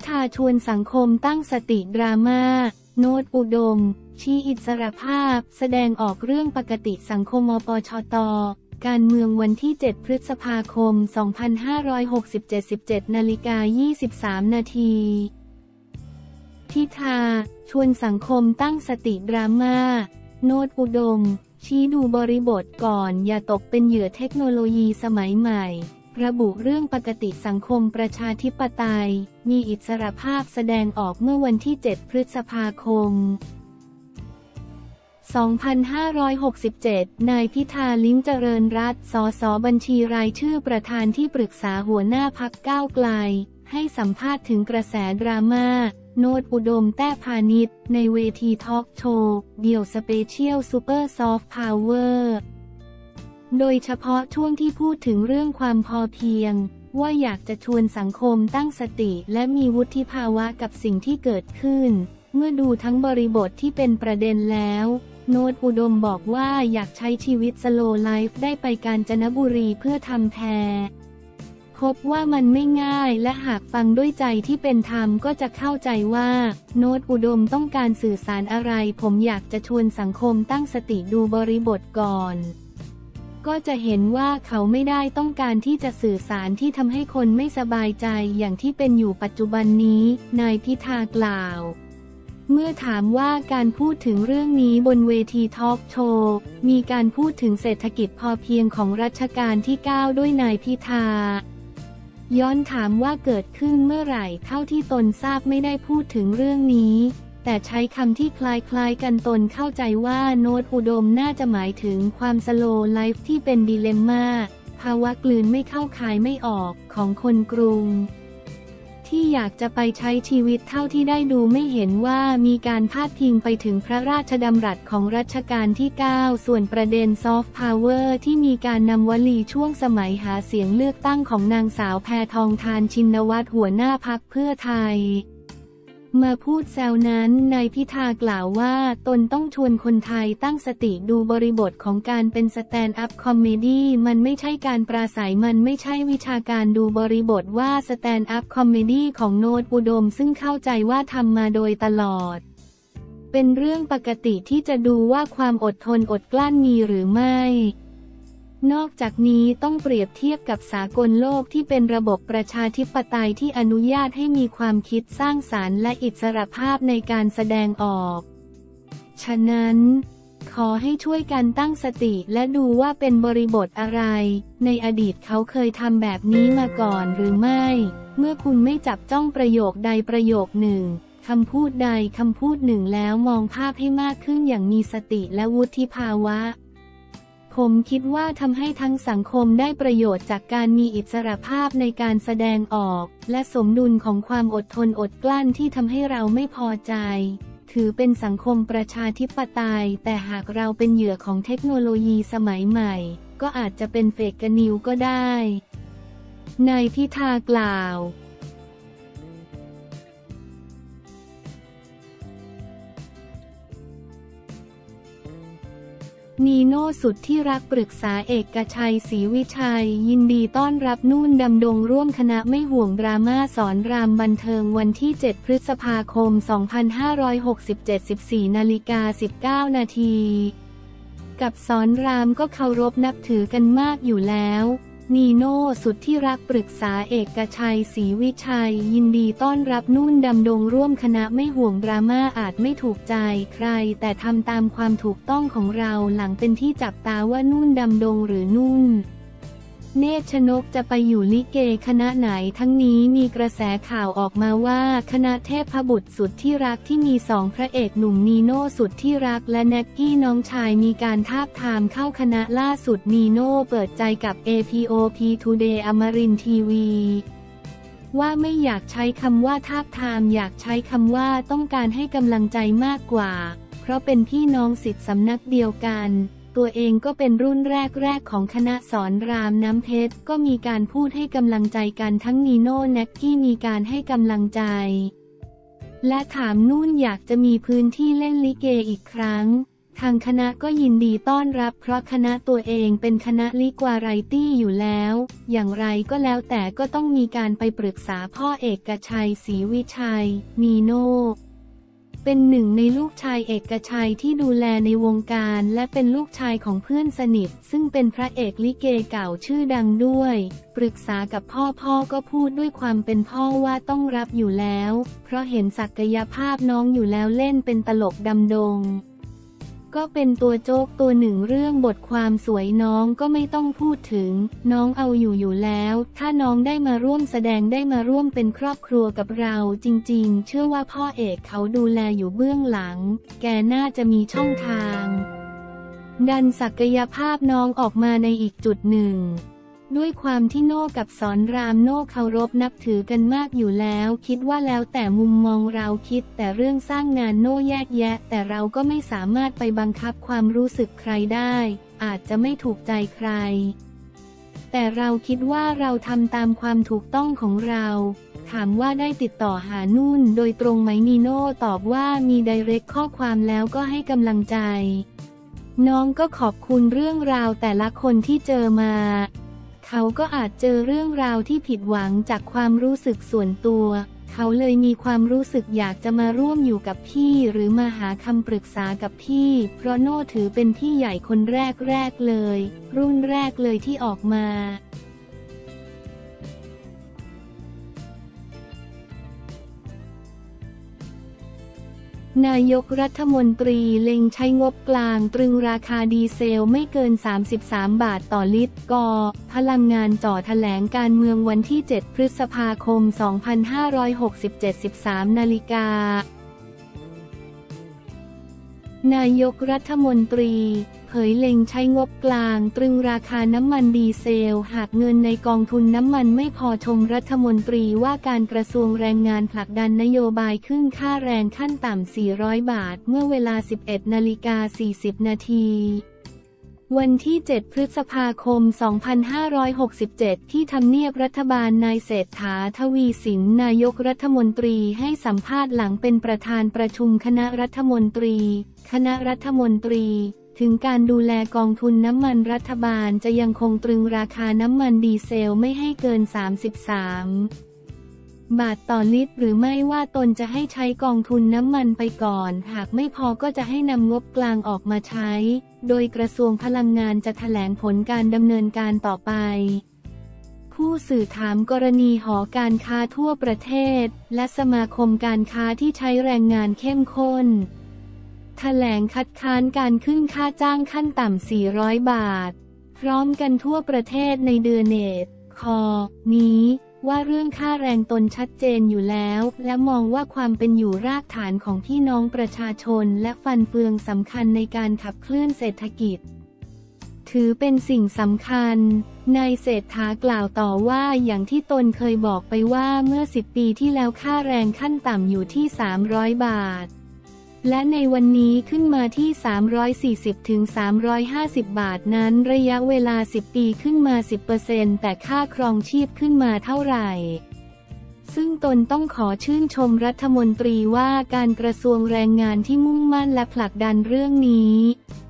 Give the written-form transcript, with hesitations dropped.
ธาชวนสังคมตั้งสติดราม่าโน้ตอุดมชี้อิสรภาพแสดงออกเรื่องปกติสังคมปชต.การเมืองวันที่ 7 พฤษภาคม 2567 17:23 นาทีพิธาชวนสังคมตั้งสติดราม่าโน้ตอุดมชี้ดูบริบทก่อนอย่าตกเป็นเหยื่อเทคโนโลยีสมัยใหม่ระบุเรื่องปกติสังคมประชาธิปไตยมีอิสรภาพแสดงออกเมื่อวันที่ 7 พฤษภาคม 2567 นายพิธา ลิ้มเจริญรัตน์ สส.บัญชีรายชื่อประธานที่ปรึกษาหัวหน้าพรรคก้าวไกลให้สัมภาษณ์ถึงกระแสดราม่าโน้ตอุดมแต้พานิชในเวทีทอล์กโชว์เดี่ยวสเปเชียลซูเปอร์ซอฟต์พาวเวอร์โดยเฉพาะช่วงที่พูดถึงเรื่องความพอเพียงว่าอยากจะชวนสังคมตั้งสติและมีวุฒิภาวะกับสิ่งที่เกิดขึ้นเมื่อดูทั้งบริบทที่เป็นประเด็นแล้วโน้ตอุดมบอกว่าอยากใช้ชีวิตสโลว์ไลฟ์ได้ไปกาญจนบุรีเพื่อทำแพรพบว่ามันไม่ง่ายและหากฟังด้วยใจที่เป็นธรรมก็จะเข้าใจว่าโน้ตอุดมต้องการสื่อสารอะไรผมอยากจะชวนสังคมตั้งสติดูบริบทก่อนก็จะเห็นว่าเขาไม่ได้ต้องการที่จะสื่อสารที่ทำให้คนไม่สบายใจอย่างที่เป็นอยู่ปัจจุบันนี้นายพิธากล่าวเมื่อถามว่าการพูดถึงเรื่องนี้บนเวทีทอล์กโชว์มีการพูดถึงเศรษฐกิจพอเพียงของรัชกาลที่ 9 ด้วยนายพิธาย้อนถามว่าเกิดขึ้นเมื่อไหร่เท่าที่ตนทราบไม่ได้พูดถึงเรื่องนี้แต่ใช้คำที่คล้ายๆกันตนเข้าใจว่าโน้ตอุดมน่าจะหมายถึงความสโลว์ไลฟ์ที่เป็นดิเลมม่าภาวะกลืนไม่เข้าคายไม่ออกของคนกรุงที่อยากจะไปใช้ชีวิตเท่าที่ได้ดูไม่เห็นว่ามีการพาดพิงไปถึงพระราชดำรัสของรัชกาลที่ 9 ส่วนประเด็นซอฟต์พาวเวอร์ที่มีการนำวลีช่วงสมัยหาเสียงเลือกตั้งของนางสาวแพทองธารชินวัตรหัวหน้าพรรคเพื่อไทยมาพูดแซวนั้นนายพิธากล่าวว่าตนต้องชวนคนไทยตั้งสติดูบริบทของการเป็นสแตนด์อัพคอมเมดี้มันไม่ใช่การปราศัยมันไม่ใช่วิชาการดูบริบทว่าสแตนด์อัพคอมเมดี้ของโน้ตอุดมซึ่งเข้าใจว่าทำมาโดยตลอดเป็นเรื่องปกติที่จะดูว่าความอดทนอดกลั้นมีหรือไม่นอกจากนี้ต้องเปรียบเทียบกับสากลโลกที่เป็นระบบประชาธิปไตยที่อนุญาตให้มีความคิดสร้างสรรค์และอิสรภาพในการแสดงออกฉะนั้นขอให้ช่วยกันตั้งสติและดูว่าเป็นบริบทอะไรในอดีตเขาเคยทำแบบนี้มาก่อนหรือไม่เมื่อคุณไม่จับจ้องประโยคใดประโยคหนึ่งคำพูดใดคำพูดหนึ่งแล้วมองภาพให้มากขึ้นอย่างมีสติและวุฒิภาวะผมคิดว่าทำให้ทั้งสังคมได้ประโยชน์จากการมีอิสรภาพในการแสดงออกและสมดุลของความอดทนอดกลั้นที่ทำให้เราไม่พอใจถือเป็นสังคมประชาธิปไตยแต่หากเราเป็นเหยื่อของเทคโนโลยีสมัยใหม่ก็อาจจะเป็นเฟกนิวก็ได้นายพิธากล่าวนีโน่สุดที่รักปรึกษาเอกชัยศรีวิชัยยินดีต้อนรับนุ่นดำดงร่วมคณะไม่ห่วงดราม่าสอนรามบันเทิงวันที่ 7 พฤษภาคม 2567 14:19 นาทีกับสอนรามก็เคารพนับถือกันมากอยู่แล้วนีโน่สุดที่รักปรึกษาเอกชัยศรีวิชัยยินดีต้อนรับนุ่นดำดงร่วมคณะไม่ห่วงดราม่าอาจไม่ถูกใจใครแต่ทำตามความถูกต้องของเราหลังเป็นที่จับตาว่านุ่นดำดงหรือนุ่นเนตรชนกจะไปอยู่ลิเกคณะไหนทั้งนี้มีกระแสข่าวออกมาว่าคณะเทพบุตรสุดที่รักที่มี2พระเอกหนุ่มนีโน่สุดที่รักและแน็กกี้น้องชายมีการทาบทามเข้าคณะล่าสุดนีโน่เปิดใจกับ APOP Today อมรินทร์ทีวีว่าไม่อยากใช้คำว่าทาบทามอยากใช้คำว่าต้องการให้กำลังใจมากกว่าเพราะเป็นพี่น้องศิษย์สำนักเดียวกันตัวเองก็เป็นรุ่นแรกของคณะสอนรามน้ำเพชรก็มีการพูดให้กำลังใจกันทั้งนีโน่แน็กกี้มีการให้กำลังใจและถามนุ่นอยากจะมีพื้นที่เล่นลิเกอีกครั้งทางคณะก็ยินดีต้อนรับเพราะคณะตัวเองเป็นคณะลิกวาไรตี้อยู่แล้วอย่างไรก็แล้วแต่ก็ต้องมีการไปปรึกษาพ่อเอกชัยศรีวิชัยนีโน่เป็นหนึ่งในลูกชายเอกชัยที่ดูแลในวงการและเป็นลูกชายของเพื่อนสนิทซึ่งเป็นพระเอกลิเกเก่าชื่อดังด้วยปรึกษากับพ่อก็พูดด้วยความเป็นพ่อว่าต้องรับอยู่แล้วเพราะเห็นศักยภาพน้องอยู่แล้วเล่นเป็นตลกดำดงก็เป็นตัวโจ๊กตัวหนึ่งเรื่องบทความสวยน้องก็ไม่ต้องพูดถึงน้องเอาอยู่แล้วถ้าน้องได้มาร่วมแสดงได้มาร่วมเป็นครอบครัวกับเราจริงๆเชื่อว่าพ่อเอกเขาดูแลอยู่เบื้องหลังแกน่าจะมีช่องทางดันศักยภาพน้องออกมาในอีกจุดหนึ่งด้วยความที่โน่กับสอนรามโน่เคารพนับถือกันมากอยู่แล้วคิดว่าแล้วแต่มุมมองเราคิดแต่เรื่องสร้างงานโน่แยกแยะแต่เราก็ไม่สามารถไปบังคับความรู้สึกใครได้อาจจะไม่ถูกใจใครแต่เราคิดว่าเราทำตามความถูกต้องของเราถามว่าได้ติดต่อหานุ่นโดยตรงไหมนีโน่ตอบว่ามีไดเรกข้อความแล้วก็ให้กำลังใจน้องก็ขอบคุณเรื่องราวแต่ละคนที่เจอมาเขาก็อาจเจอเรื่องราวที่ผิดหวังจากความรู้สึกส่วนตัวเขาเลยมีความรู้สึกอยากจะมาร่วมอยู่กับพี่หรือมาหาคำปรึกษากับพี่เพราะโน่ถือเป็นพี่ใหญ่คนแรกเลยรุ่นแรกเลยที่ออกมานายกรัฐมนตรีเล็งใช้งบกลางตรึงราคาดีเซลไม่เกิน33 บาทต่อลิตรก.พลังงานจ่อแถลงการเมืองวันที่ 7 พฤษภาคม 2567 13 นาฬิกานายกรัฐมนตรีเผยเล็งใช้งบกลางตรึงราคาน้ำมันดีเซลหากเงินในกองทุนน้ำมันไม่พอชมรัฐมนตรีว่าการกระทรวงแรงงานผลักดันนโยบายขึ้นค่าแรงขั้นต่ำ400 บาทเมื่อเวลา 11:40 นาทีวันที่ 7 พฤษภาคม 2567 ที่ทำเนียบรัฐบาลนายเศรษฐา ทวีสินนายกรัฐมนตรีให้สัมภาษณ์หลังเป็นประธานประชุมคณะรัฐมนตรีถึงการดูแลกองทุนน้ำมันรัฐบาลจะยังคงตรึงราคาน้ำมันดีเซลไม่ให้เกิน33 บาทต่อลิตรหรือไม่ว่าตนจะให้ใช้กองทุนน้ำมันไปก่อนหากไม่พอก็จะให้นำงบกลางออกมาใช้โดยกระทรวงพลังงานจะแถลงผลการดำเนินการต่อไปผู้สื่อถามกรณีหอการค้าทั่วประเทศและสมาคมการค้าที่ใช้แรงงานเข้มข้นแถลงคัดค้านการขึ้นค่าจ้างขั้นต่ำ400 บาทพร้อมกันทั่วประเทศในเดือนนี้ว่าเรื่องค่าแรงตนชัดเจนอยู่แล้วและมองว่าความเป็นอยู่รากฐานของพี่น้องประชาชนและฟันเฟืองสำคัญในการขับเคลื่อนเศรษฐกิจถือเป็นสิ่งสำคัญนายเศรษฐากล่าวต่อว่าอย่างที่ตนเคยบอกไปว่าเมื่อ10 ปีที่แล้วค่าแรงขั้นต่ำอยู่ที่300 บาทและในวันนี้ขึ้นมาที่340 ถึง 350 บาทนั้นระยะเวลา10 ปีขึ้นมา 10% แต่ค่าครองชีพขึ้นมาเท่าไหร่ซึ่งตนต้องขอชื่นชมรัฐมนตรีว่าการกระทรวงแรงงานที่มุ่งมั่นและผลักดันเรื่องนี้